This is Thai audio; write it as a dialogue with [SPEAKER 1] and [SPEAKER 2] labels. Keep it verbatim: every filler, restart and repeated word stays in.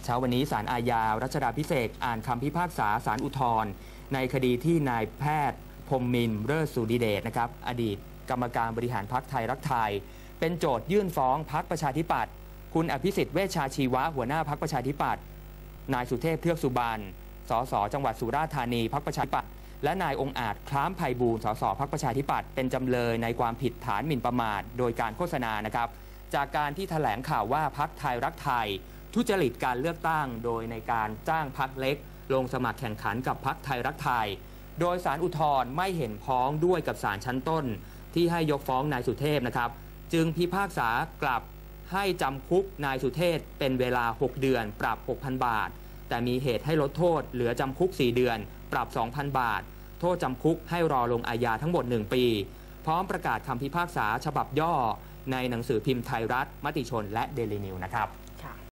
[SPEAKER 1] เช้าวันนี้ศาลอาญารัชดาภิเษกอ่านคำพิพากษาศาลอุทธรณ์ในคดีที่นายแพทย์พรหมมินทร์เลิศสุริเดชนะครับอดีตกรรมการบริหารพรรคไทยรักไทยเป็นโจทยื่นฟ้องพรรคประชาธิปัตย์คุณอภิสิทธิ์เวชชาชีวะหัวหน้าพรรคประชาธิปัตย์นายสุเทพเทือกสุบรรณสสจังหวัดสุราษฎร์ธานีพรรคประชาธิปัตย์และนายองค์อาจคล้ามไพบูลย์สสพรรคประชาธิปัตย์เป็นจำเลยในความผิดฐานหมิ่นประมาทโดยการโฆษณานะครับจากการที่แถลงข่าวว่าพรรคไทยรักไทยทุจริตการเลือกตั้งโดยในการจ้างพรรคเล็กลงสมัครแข่งขันกับพรรคไทยรักไทยโดยศาลอุทธรณ์ไม่เห็นพ้องด้วยกับศาลชั้นต้นที่ให้ยกฟ้องนายสุเทพนะครับจึงพิพากษากลับให้จำคุกนายสุเทพเป็นเวลาหกเดือนปรับ หกพัน บาทแต่มีเหตุให้ลดโทษเหลือจำคุกสี่เดือนปรับ สองพัน บาทโทษจำคุกให้รอลงอาญาทั้งหมดหนึ่งปีพร้อมประกาศคำพิพากษาฉบับย่อในหนังสือพิมพ์ไทยรัฐมติชนและเดลินิวส์นะครับ